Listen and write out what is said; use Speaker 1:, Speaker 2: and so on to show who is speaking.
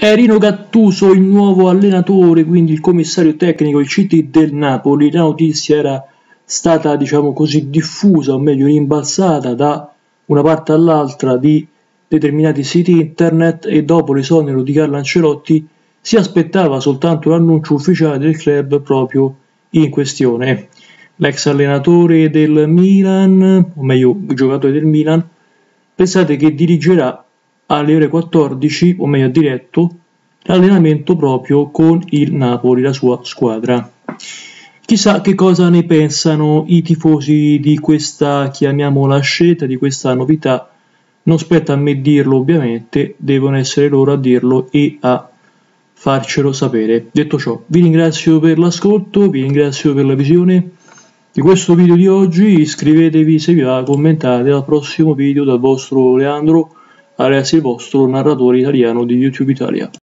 Speaker 1: Rino Gattuso, il nuovo allenatore, quindi il commissario tecnico, il CT del Napoli. La notizia era stata, diciamo così, diffusa, o meglio rimbalzata da una parte all'altra di determinati siti internet, e dopo l'esonero di Carlo Ancelotti si aspettava soltanto l'annuncio ufficiale del club proprio in questione. L'ex allenatore del Milan, o meglio il giocatore del Milan, pensate che dirigerà alle ore 14, o meglio diretto, l'allenamento proprio con il Napoli, la sua squadra. Chissà che cosa ne pensano i tifosi di questa, chiamiamola, scelta, di questa novità. Non spetta a me dirlo, ovviamente, devono essere loro a dirlo e a farcelo sapere. Detto ciò, vi ringrazio per l'ascolto, vi ringrazio per la visione di questo video di oggi. Iscrivetevi se vi va, commentate al prossimo video dal vostro Leandro, alias il vostro narratore italiano di YouTube Italia.